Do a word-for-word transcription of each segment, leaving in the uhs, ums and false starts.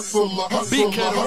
Be careful.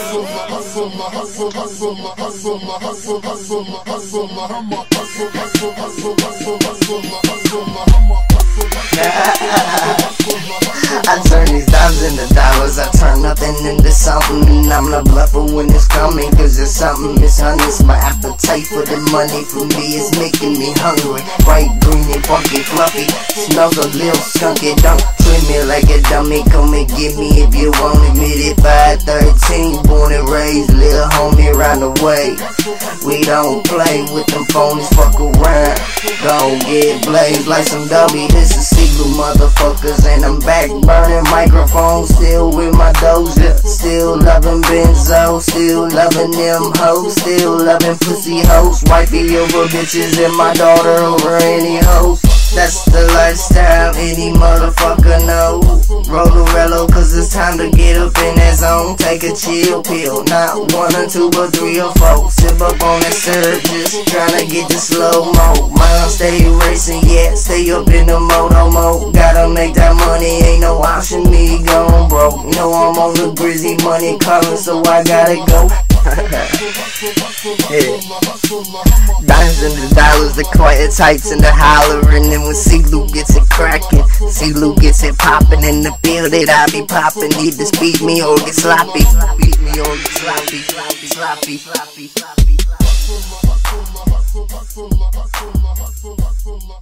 I turn these dollars into dollars, I turn nothing into something. And I'm the bluffer when it's coming, cause it's something dishonest. My appetite for the money for me is making me hungry. Bright green and funky fluffy, snuggle little skunky. Don't treat me like a dummy, come and get me if you want it. Mid five thirteen, born and raised, little homie round the way. We don't play with them phonies, fuck around, gon' get blazed like some dummy. This is Seagull motherfuckers, and I'm back burning microphones, still with my Doja, still loving Benzo, still loving them hoes, still loving pussy hoes, wifey over bitches, and my daughter over any hoes. That's the lifestyle any motherfucker know. Roll the rello, cause it's time to get up in that zone. Take a chill pill, not one or two but three or four. Sip up on that syrup, just tryna get the slow-mo. Mind stay racing, yeah, stay up in the moto mode. Gotta make that money, ain't no option, me going broke. You know I'm on the Grizzy money calling, so I gotta go. Yeah. Dimes and the dollars, the quiet types and the hollering. And when C-Lou gets it cracking, C-Lou gets it popping in the field that I be popping. Need to speed me or get sloppy. Beat me or get sloppy, sloppy, sloppy, sloppy, sloppy.